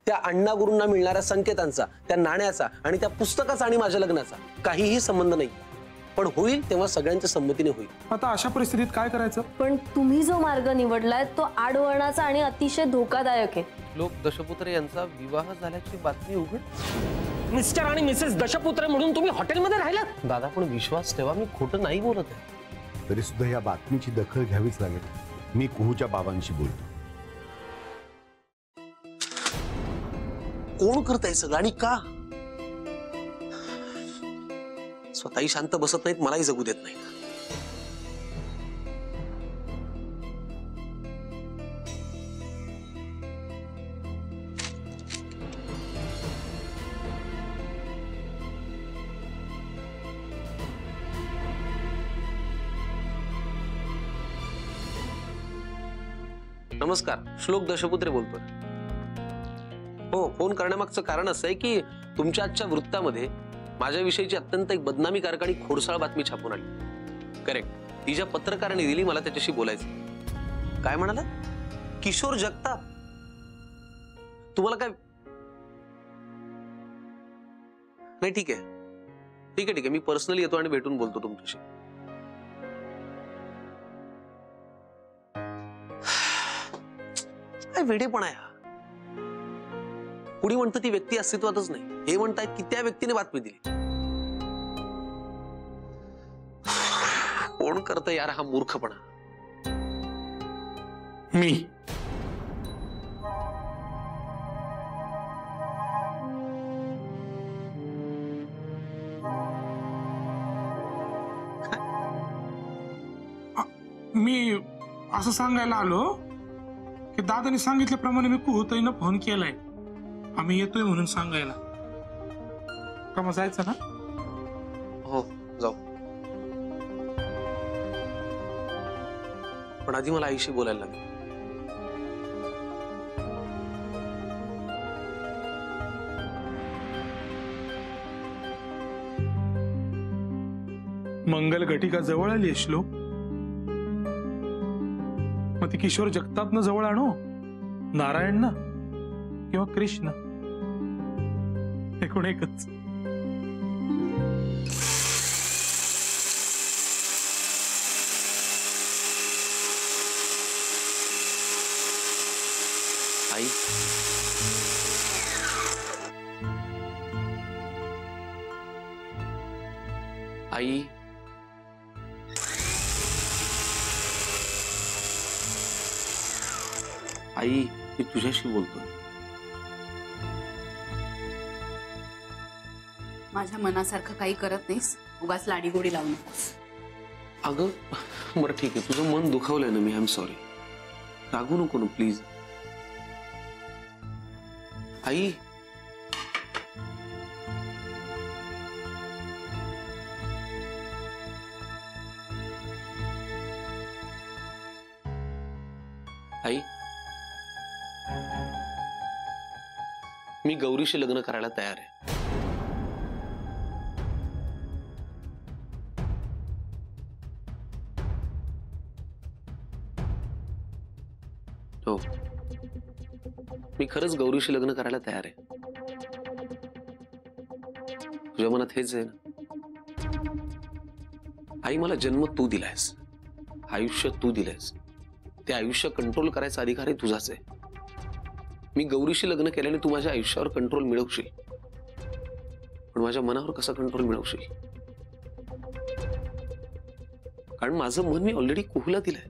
त्या अण्णागुरूंना मिळणाऱ्या संकेतांचा, त्या नाण्याचा आणि त्या पुस्तकाचा आणि माझ्या लग्नाचा काहीही संबंध नाही. पण होईल तेव्हा सगळ्यांच्या संमतीने होईल. आता अशा परिस्थितीत काय करायचं? पण तुम्ही जो मार्ग निवडलाय तो आडवळणाचा आणि अतिशय धोकादायक आहे. श्लोक दशपुत्र यांचा विवाह झाल्याची बातमी उघड. मिस्टर आणि मिसेस दशपुत्र म्हणून तुम्ही हॉटेलमध्ये राहिलात? दादा पण विश्वास ठेवा, मी खोटं नाही बोलत आहे. तरी सुद्धा या बातमीची दखल घ्यावीच लागेल. मी कुहूच्या बाबांशी बोलतो. कोण करताय सगळं आणि का? स्वतःही शांत बसत नाहीत, मलाही जगू देत नाही. नमस्कार, श्लोक दशपुत्रे बोलतोय. हो, फोन करण्यामागचं कारण असं आहे की तुमच्या आजच्या वृत्तामध्ये माझ्याविषयीची अत्यंत एक बदनामीकारक आणि खोडसाळ बातमी छापून आली. करेक्ट, ती ज्या पत्रकाराने दिली मला त्याच्याशी बोलायचं. काय म्हणाला? किशोर जगताप? तुम्हाला काय? नाही, ठीक आहे ठीक आहे ठीक आहे, मी पर्सनली येतो आणि भेटून बोलतो तुमच्याशी. काय वेडेपणा आहे हा. कुणी म्हणतं ती व्यक्ती अस्तित्वातच नाही, हे म्हणतायत की त्या व्यक्तीने बातमी दिली. कोण करतं यार हा मूर्खपणा? मी. मी असं सांगायला आलो की दादाने सांगितल्याप्रमाणे मी कुहूताईनं फोन केलाय. आम्ही येतोय म्हणून सांगायला. का मग जायचं ना? हो, जाऊ. पण आधी मला आईशी बोलायला लागेल. मंगल घटिका जवळ आली आहे श्लोक. मग ती किशोर जगतापनं जवळ आणू, नारायण ना किंवा कृष्ण, एकूण एकच. आई, आई, आई, मी तुझ्याशी बोलतोय. माझ्या मनासारखं काही करत नाहीस, उगाच लाडीगोडी लावू नकोस. अगं बरं ठीक आहे, तुझं मन दुखावलंय ना मी. I am sorry. रागू नको ना प्लीज. आई, आई, मी गौरीशी लग्न करायला तयार आहे. हो, मी खरंच गौरीशी लग्न करायला तयार आहे. तुझ्या मनात हेच आहे ना? आई, मला जन्म तू दिलायस, आयुष्य तू दिलंयस. ते आयुष्य कंट्रोल करायचा अधिकार आहे तुझाच आहे. मी गौरीशी लग्न केल्याने तू माझ्या आयुष्यावर कंट्रोल मिळवशील, पण माझ्या मनावर कसा कंट्रोल मिळवशील? कारण माझं मन मी ऑलरेडी कुहूला दिलंय.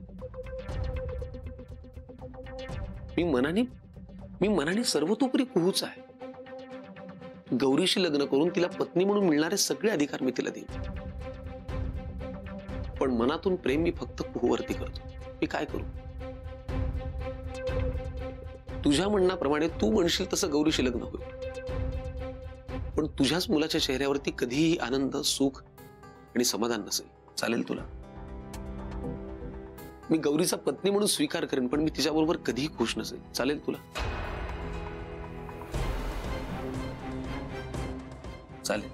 मी मनाने सर्वतोपरी कुहूच आहे. गौरीशी लग्न करून तिला पत्नी म्हणून मिळणारे सगळे अधिकार मी तिला देईन, पण मनातून प्रेम मी फक्त कुहूवरती करतो. मी काय करू? तुझ्या म्हणण्याप्रमाणे तू म्हणशील तसं गौरीशी लग्न होईल, पण तुझ्याच मुलाच्या चेहऱ्यावरती कधीही आनंद, सुख आणि समाधान नसेल. चालेल तुला? मी गौरीचा पत्नी म्हणून स्वीकार करेन, पण मी तिच्याबरोबर कधीही खुश नसेल. चालेल तुला? चालेल.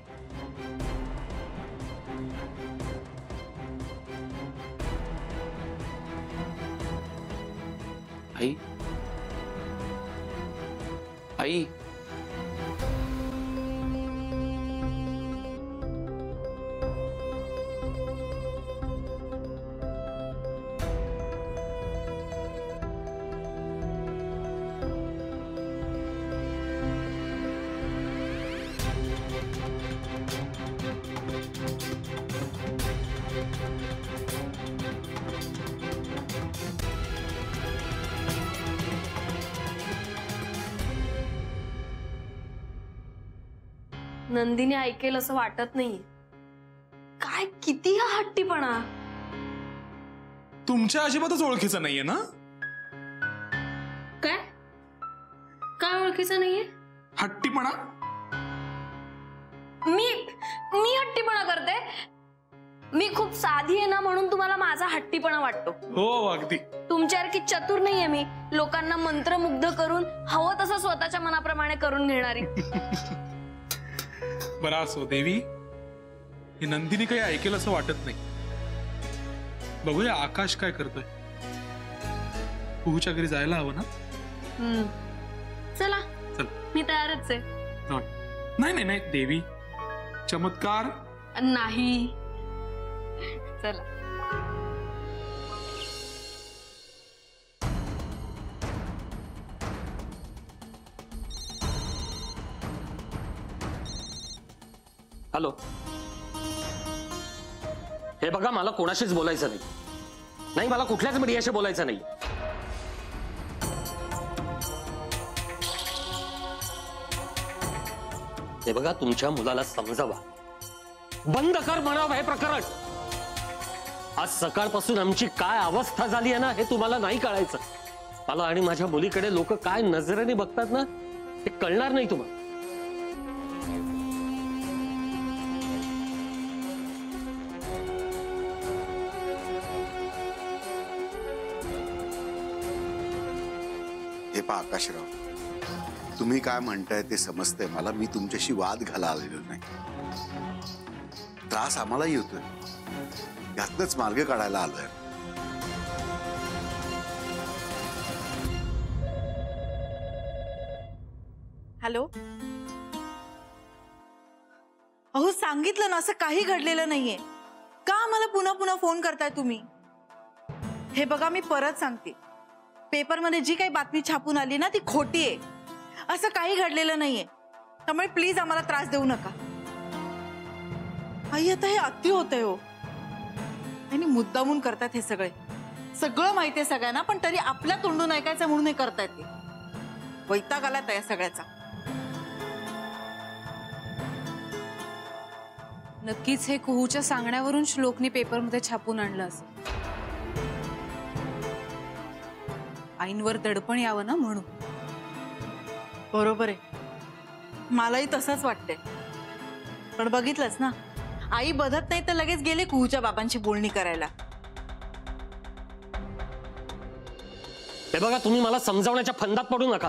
आई, आई, नंदिनी ऐकेल असं वाटत नाहीये. काय किती हा हट्टीपणा. तुमच्या अजिबातच ओळखीचं नाहीये ना? काय काय ओळखीचं नाहीये? हट्टीपणा. मी मी हट्टीपणा करते? मी खूप साधी आहे ना म्हणून तुम्हाला माझा हट्टीपणा वाटतो. हो अगदी. तुमच्यासारखी चतुर नाहीये मी, लोकांना मंत्रमुग्ध करून हवं तसं स्वतःच्या मनाप्रमाणे करून घेणारी. बरं असो देवी, ही नंदिनी काही ऐकेल असं वाटत नाही. बघूया आकाश काय करतोय. कुहूच्या घरी जायला हवं ना? चला चल. मी तयारच आहे. नाही नाही नाही देवी, चमत्कार नाही. चला. हॅलो. हे बघा, मला कोणाशीच बोलायचं नाही. नाही, मला कुठल्याच मीडियाशी बोलायचं नाही. हे बघा, तुमच्या मुलाला समजावा, बंद कर म्हणावं हे प्रकरण. आज सकाळपासून आमची काय अवस्था झाली आहे ना, हे तुम्हाला नाही कळायचं. मला आणि माझ्या मुलीकडे लोक काय नजरेने बघतात ना, हे कळणार नाही तुम्हाला. हे पहा आकाशराव, तुम्ही काय म्हणताय ते समजतंय मला. मी तुमच्याशी वाद घाला आलेलो नाही. त्रास आम्हालाही होतोय, यातनच मार्ग काढायला आलोय. हॅलो. अहो सांगितलं ना, असं काही घडलेलं नाहीये. का आम्हाला पुन्हा पुन्हा फोन करताय तुम्ही? हे बघा, मी परत सांगते, पेपरमध्ये जी काही बातमी छापून आली ना ती खोटी आहे. असं काही घडलेलं नाहीये. त्यामुळे प्लीज आम्हाला त्रास देऊ नका. आई, आता हे अति होतंय हो. आणि मुद्दामून करतात हे सगळे. सगळं माहितीये सगळ्यांना, पण तरी आपल्या तोंडून ऐकायचं म्हणून हे करतायत. ते वैताग आलाय त्या सगळ्याचा. नक्कीच हे कुहूच्या सांगण्यावरून श्लोकने पेपरमध्ये छापून आणलं असं. आईंवर दडपण यावं ना म्हणून. बरोबर आहे, मलाही तसंच वाटतंय. पण बघितलंच ना, आई बघत नाही तर लगेच गेले कुहूच्या बाबांची बोलणी करायला. हे बघा, तुम्ही मला समजावण्याच्या फंदात पडू नका.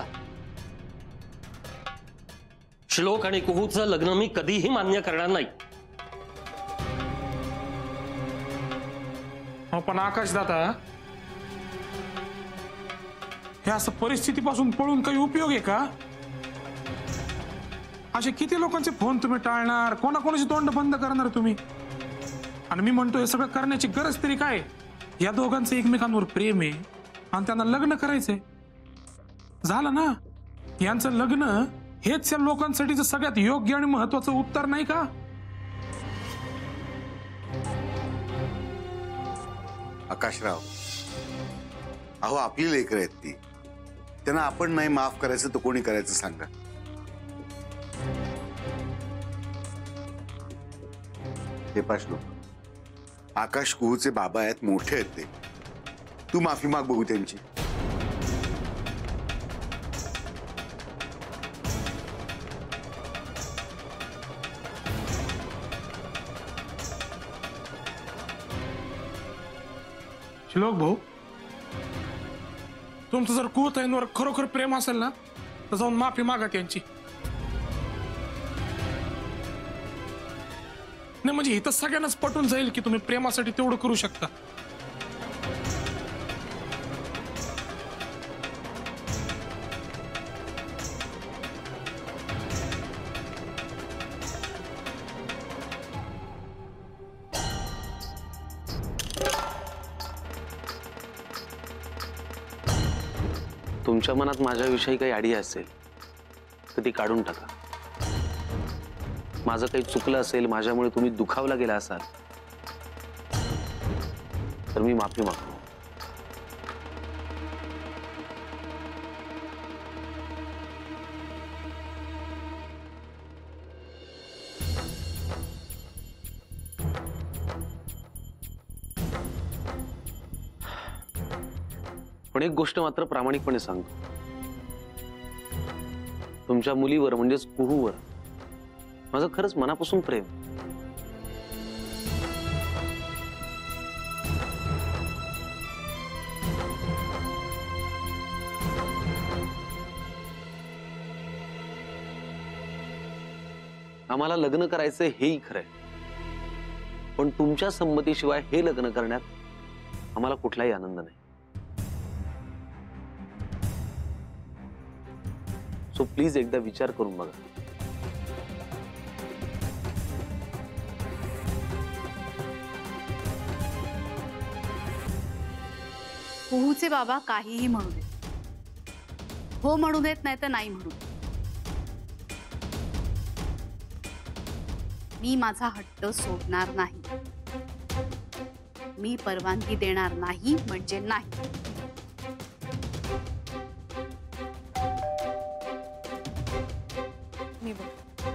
श्लोक आणि कुहूचं लग्न मी कधीही मान्य करणार नाही. पण आकाश दादा, हे असं परिस्थितीपासून पळून काही उपयोग आहे का? असे किती लोकांचे फोन तुम्ही टाळणार, कोणाकोणाची तोंड बंद करणार तुम्ही? आणि मी म्हणतो, हे सगळं करण्याची गरज तरी काय? या दोघांचं एकमेकांवर प्रेम आहे आणि त्यांना लग्न करायचंय. झालं ना, यांचं लग्न हेच या लोकांसाठीचं सगळ्यात योग्य आणि महत्वाचं उत्तर नाही का? आकाशराव, अहो आपली लेकरं आहेत ती. त्यांना आपण नाही माफ करायचं तर कोणी करायचं सांगा? हे पाशलो, आकाश कुहूचे बाबा आहेत, मोठे आहेत ते. तू माफी माग बघू त्यांची. श्लोक भाऊ, तुमचं जर कुहूताईंवर खरोखर प्रेम असेल ना, तर जाऊन माफी मागा त्यांची. नाही म्हणजे इथं सगळ्यांनाच पटून जाईल की तुम्ही प्रेमासाठी तेवढं करू शकता. तुमच्या मनात माझ्याविषयी काही आयडिया असेल तर ती काढून टाका. माझं काही चुकलं असेल, माझ्यामुळे तुम्ही दुखावला गेला असाल तर मी माफी मागतो. पण एक गोष्ट मात्र प्रामाणिकपणे सांगतो, तुमच्या मुलीवर म्हणजेच कुहूवर माझं खरंच मनापासून प्रेम. आम्हाला लग्न करायचं हेही खरंय, पण तुमच्या संमतीशिवाय हे लग्न करण्यात आम्हाला कुठलाही आनंद नाही. सो प्लीज एकदा विचार करून बघा. कुहूचे बाबा काहीही म्हणू देत, हो म्हणू देत नाही तर नाही म्हणू देत. मी माझा हट्ट सोडणार नाही. मी परवानगी देणार नाही म्हणजे नाही. मी बघ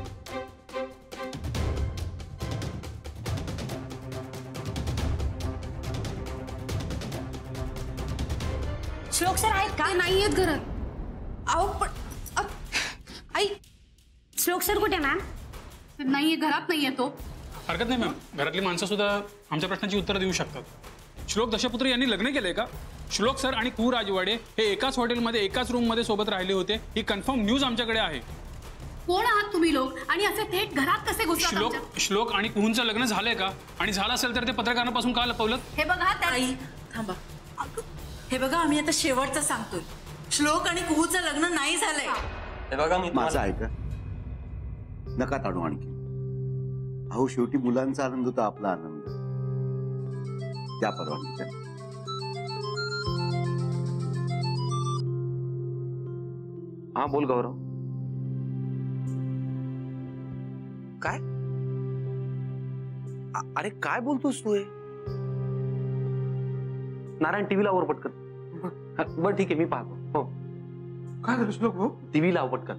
श्लोक सर आहेत का? नाही आहेत घरात. अहो पण आई, श्लोक सर कुठे मॅम? नाहीये घरात, नाहीये तो. हरकत नाही मॅम, घरातली माणसं सुद्धा आमच्या प्रश्नाची उत्तरं देऊ शकतात. श्लोक दशपुत्र यांनी लग्न केलंय का? श्लोक सर आणि कुहू राजवाडे हे एकाच हॉटेलमध्ये एकाच रूममध्ये सोबत राहिले होते, ही कन्फर्म न्यूज आमच्याकडे आहे. कोण आहात तुम्ही लोक आणि असे थेट घरात कसे घुसलात? श्लोक आणि कुहूंचं लग्न झालंय का? आणि झालं असेल तर ते पत्रकारांपासून का लपवलं? हे बघा आई थांबा. हे बघा, आम्ही आता शेवटचं सांगतोय, श्लोक आणि कुहूचं लग्न नाही झालंय. हे बघा मी माझं ऐका, नका ताणू आणखी. अहो शेवटी मुलांचा आनंद होता आपला आनंद. त्या परवानगी द्या. हा बोल गौरव. काय? अरे काय बोलतोस तू? नारायण टीव्ही लावर पटकन. बरं ठीक आहे, मी पाहतो. हो काय झालं श्लोक भाऊ? टीव्ही लाव पटकन.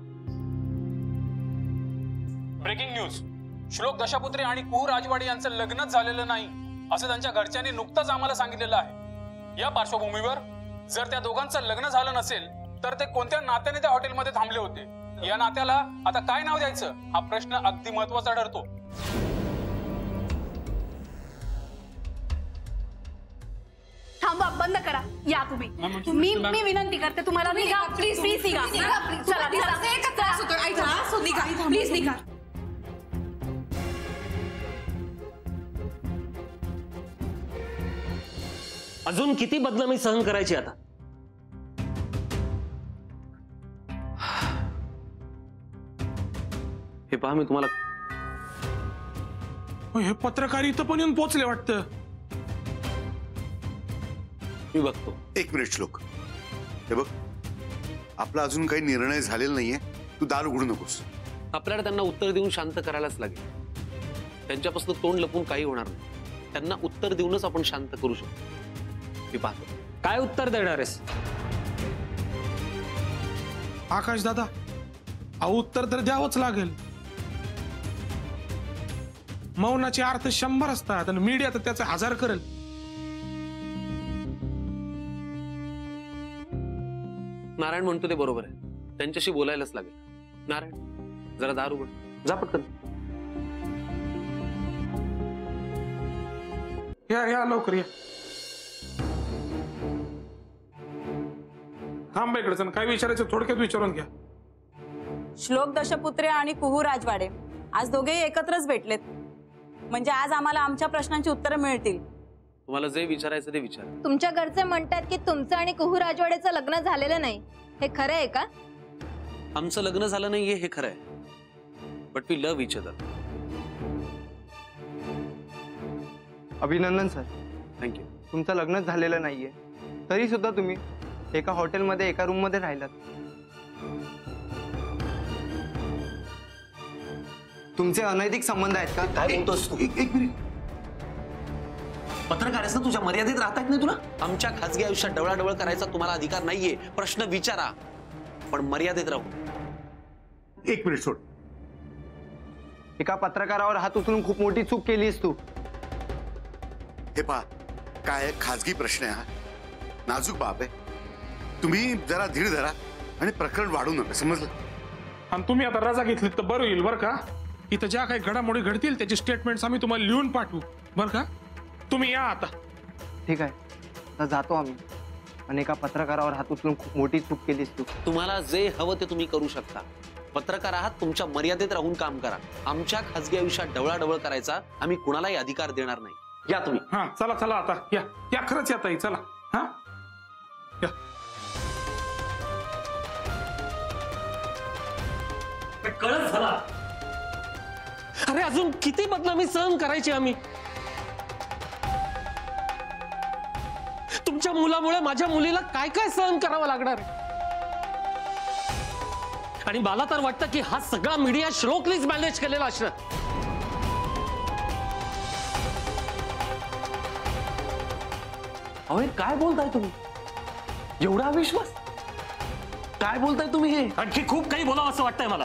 ब्रेकिंग न्यूज, श्लोक दशपुत्री आणि कुहू राजवाडे यांचं लग्नच झालेलं नाही असं त्यांच्या घरच्यांनी नुकतंच आम्हाला सांगितलेलं आहे. या पार्श्वभूमीवर जर त्या दोघांचं लग्न झालं नसेल तर ते कोणत्या नात्याने त्या हॉटेलमध्ये थांबले होते? या नात्याला आता काय नाव द्यायचं हा प्रश्न अगदी महत्वाचा ठरतो. थांबा, बंद करा. या तुम्ही. मी विनंती करते तुम्हाला, निघा प्लीज. प्लीज निघा. चला प्लीज निघा. अजून किती बदनामी सहन करायची आता? हे पहा, मी तुम्हाला हे पत्रकार इथं पण येऊन पोहोचले वाटतं. मी बघतो. एक मिनिट श्लोक, हे बघ, आपला अजून काही निर्णय झालेला नाहीये. तू दार उघडू नकोस. आपल्याला त्यांना उत्तर देऊन शांत करायलाच लागेल. त्यांच्यापासून तोंड लपून काही होणार नाही. त्यांना उत्तर देऊनच आपण शांत करू शकतो. मी पाहतो. काय उत्तर देणार आहेस? आकाश दादा, अहो उत्तर तर द्यावंच लागेल. मौनाचे अर्थ 100 असतात आणि मीडिया तर त्याचे 1000 करेल. नारायण म्हणतो ते बरोबर आहे, त्यांच्याशी बोलायलाच लागेल. नारायण जरा दार उघड, जा पटकन. या लवकर या. थांबा इकडे, काय विचारायचं थोडक्यात विचारून घ्या. श्लोक दशपुत्रे आणि कुहू राजवाडे आज दोघेही एकत्रच भेटलेत, म्हणजे आज आम्हाला आमच्या प्रश्नांची उत्तरं मिळतील. तुम्हाला जे विचारायचं ते विचार. तुमच्या घरचे म्हणतात की तुमचं आणि कुहू राजवाडेचं लग्न झालेलं नाही, हे खरं आहे का? आमचं लग्न झालं नाहीये हे खरं आहे, but we love each other. अभिनंदन सर. थँक्यू. तुमचं लग्नच झालेलं नाहीये तरी सुद्धा तुम्ही एका हॉटेलमध्ये एका रूम मध्ये राहिलात. तुमचे अनैतिक संबंध आहेत का? काय बोलतोस तू? एक मिनिट. पत्रकार आहेस ना, तुझ्या मर्यादेत राहता येत नाही तुला? आमच्या खासगी आयुष्यात डवळाडवळ करायचा तुम्हाला अधिकार नाहीये. प्रश्न विचारा, पण मर्यादेत राहू. एक मिनिट सोड. एका पत्रकारावर हात उचलून खूप मोठी चूक केलीस तू. हे पहा, काय खाजगी प्रश्न आहे हा, नाजूक बाब आहे. तुम्ही जरा धीर धरा आणि प्रकरण वाढू नका, समजलं? आणि तुम्ही आता रजा घेतली तर बरं होईल बरं का. इथं ज्या काही घडामोडी घडतील त्याचे स्टेटमेंट्स आम्ही तुम्हाला लिहून पाठवू बरं का. तुम्ही या आता. ठीक आहे, आता जातो आम्ही. आणि एका पत्रकारावर हात उचलून खूप मोठी चूक केलीस तू. तुम्हाला जे हवं ते तुम्ही करू शकता. पत्रकार आहात, तुमच्या मर्यादेत राहून काम करा. आमच्या खासगी आयुष्यात डवळाडवळ करायचा आम्ही कुणालाही अधिकार देणार नाही. या तुम्ही. हा चला चला आता या या, खरंच या ताई, चला. हा या. कळत झाला. अरे अजून किती बदनामी सहन करायची आम्ही? तुमच्या मुलामुळे माझ्या मुलीला काय काय सहन करावं लागणार आहे. आणि मला तर वाटतं की हा सगळा मीडिया श्लोकनीच मॅनेज केलेला असणार. अहो काय बोलताय तुम्ही? एवढा अविश्वास? काय बोलताय तुम्ही हे? आणखी खूप काही बोलावं असं वाटतंय मला.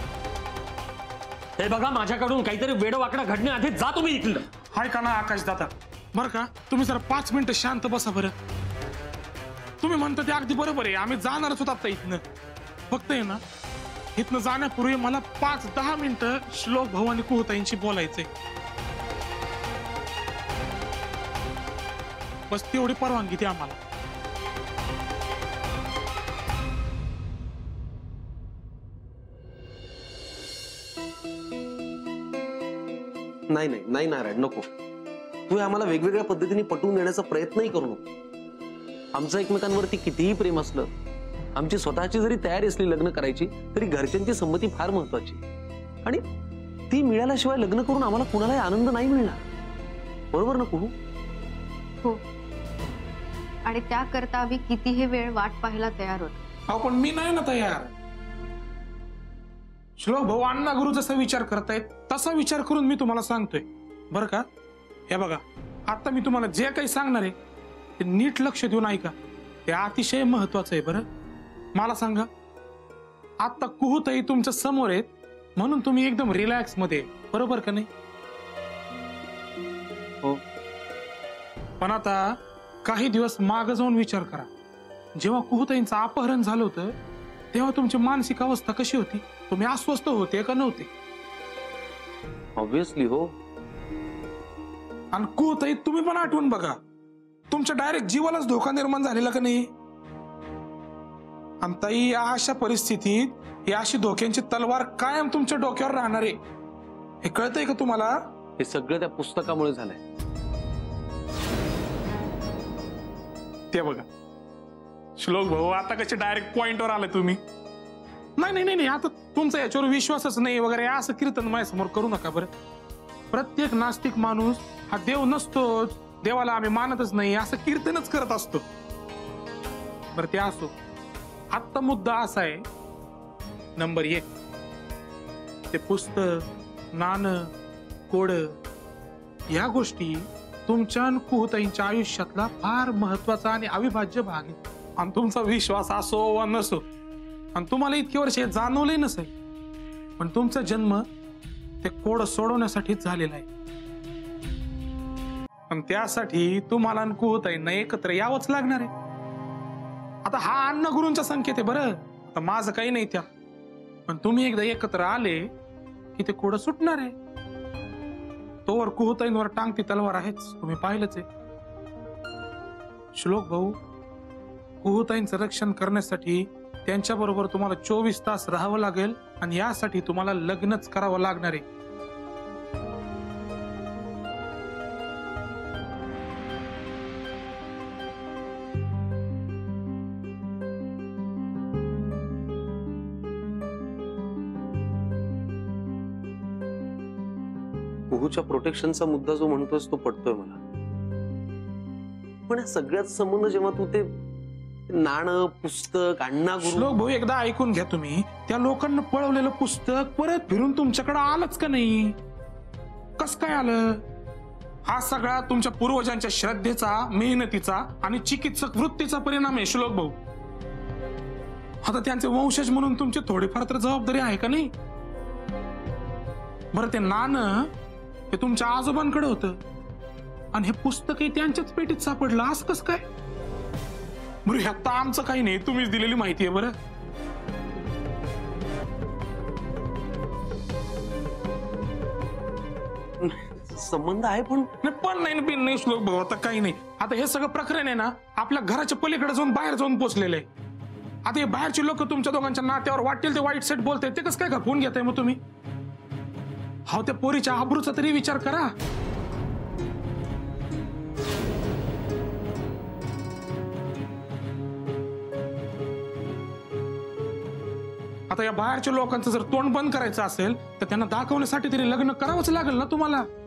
हे बघा, माझ्याकडून काहीतरी वेडवाकडं घडण्याआधी जा तुम्ही इथलं. हाय का ना आकाश दादा, बरं का तुम्ही जरा 5 मिनिटं शांत बसा बरं. तुम्ही म्हणता ते अगदी बरोबर आहे. आम्ही जाणारच होतो आता इथनं. फक्त आहे ना, इथनं जाण्यापूर्वी मला 5-10 मिनिटं श्लोक भाऊ आणि कुहताईंशी बोलायचंय. बस तेवढी परवानगी द्या आम्हाला. नाही नाही नाही नारायण, नको. तू आम्हाला वेगवेगळ्या पद्धतीने पटवून देण्याचा प्रयत्नही करू नको. आमचं एकमेकांवरती कितीही प्रेम असलं, आमची स्वतःची जरी तयारी असली लग्न करायची, तरी घरच्यांची संमती फार महत्वाची. आणि ती मिळाल्याशिवाय लग्न करून आम्हाला कुणालाही आनंद नाही मिळणार. बरोबर ना कुहू? हो, आणि त्याकरता आम्ही कितीही वेळ वाट पाहायला तयार होतो. अहो पण मी नाही ना तयार. श्लोक भाऊ अण्णा गुरु जसा विचार करतायत तसा विचार करून मी तुम्हाला सांगतोय बरं का. हे बघा, आता मी तुम्हाला जे काही सांगणार आहे ते नीट लक्ष देऊन ऐका. ते अतिशय महत्वाचं आहे. बरं मला सांगा, आता कुहूताई तुमच्या समोर आहेत म्हणून तुम्ही एकदम रिलॅक्स मध्ये, बरोबर का नाही? हो. पण आता काही दिवस मागे जाऊन विचार करा. जेव्हा कुहूताईंचं अपहरण झालं होतं तेव्हा तुमची मानसिक अवस्था कशी होती? तुम्ही अस्वस्थ होते का नव्हते? ऑब्विसली हो. आणि कुहूताई तुम्ही पण आठवून बघा, तुमच्या डायरेक्ट जीवालाच धोका निर्माण झालेला का नाही? आणि ताई, या अशा परिस्थितीत ही अशी धोक्यांची तलवार कायम तुमच्या डोक्यावर राहणार आहे. हे कळतंय का तुम्हाला? हे सगळं त्या पुस्तकामुळे झालंय. ते बघा श्लोक भाऊ, आता कसे डायरेक्ट पॉइंटवर आले तुम्ही. नाही नाही नाही, आता तुमचा याच्यावर विश्वासच नाही वगैरे असं कीर्तन माझ्यासमोर करू नका बरं. प्रत्येक नास्तिक माणूस हा देव नसतोच, देवाला आम्ही मानतच नाही असं कीर्तनच करत असतो. बरं ते असो. आत्ता मुद्दा असा आहे, नंबर 1, ते पुस्तक, नाणं, कोड या गोष्टी तुमच्या आणि कुहूताईंच्या आयुष्यातला फार महत्वाचा आणि अविभाज्य भाग आहे. आणि तुमचा विश्वास असो वा नसो, आणि तुम्हाला इतके वर्ष जाणवलंही नसेल, पण तुमचा जन्म ते कोड सोडवण्यासाठीच झालेला आहे. पण त्यासाठी तुम्हाला आणि कुहूताईंना एकत्र यावंच लागणार आहे. आता हा अण्णा गुरूंचा संकेत आहे बरं, आता माझं काही नाही त्या. पण तुम्ही एकदा एकत्र आले की ते कोड सुटणार आहे. तोवर कुहूताईंवर टांगती तलवार आहेच, तुम्ही पाहिलंच आहे. श्लोक भाऊ, कुहूताईंचं रक्षण करण्यासाठी त्यांच्या बरोबर तुम्हाला 24 तास राहावं लागेल, आणि यासाठी तुम्हाला लग्नच करावं लागणार आहे. कुहूच्या प्रोटेक्शनचा मुद्दा जो म्हणतोस तो पटतोय मला. पण या सगळ्यात संबंध जेव्हा तू ते नाणं पुस्तक अण्णा गुरु. श्लोक भाऊ एकदा ऐकून घ्या तुम्ही. त्या लोकांना पळवलेलं पुस्तक परत फिरून तुमच्याकडे आलंच का नाही? कस काय आलं? हा सगळा तुमच्या पूर्वजांच्या श्रद्धेचा, मेहनतीचा आणि चिकित्सक वृत्तीचा परिणाम आहे श्लोक भाऊ. आता त्यांचे वंशज म्हणून तुमची थोडीफार तर जबाबदारी आहे का नाही? बरं, ते नाणं हे तुमच्या आजोबांकडे होतं आणि हे पुस्तकही त्यांच्याच पेटीत सापडलं, असं कसं काय? बरं, ह्यात आमचं काही नाही, तुम्हीच दिलेली माहिती आहे. बरं, संबंध आहे पण नाही श्लोक भाऊ. आता काही नाही. आता हे सगळं प्रकरण आहे ना आपल्या घराच्या पलीकडे जाऊन बाहेर जाऊन पोहोचलेलं आहे. आता हे बाहेरचे लोक तुमच्या दोघांच्या नात्यावर वाटेल ते वाईट सेट बोलताय, ते कसं काय घापून घेताय मग तुम्ही? हा, त्या पोरीच्या आबरूचा तरी विचार करा. आता या बाहेरच्या लोकांचं जर तोंड बंद करायचं असेल तर त्यांना दाखवण्यासाठी तरी लग्न करावंच लागेल ना तुम्हाला.